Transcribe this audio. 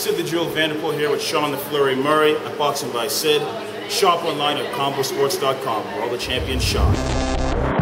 Syd Vanderpool here with Shawn the Flurry Murray at Boxing by Syd. Shop online at combosports.com where all the champions shop.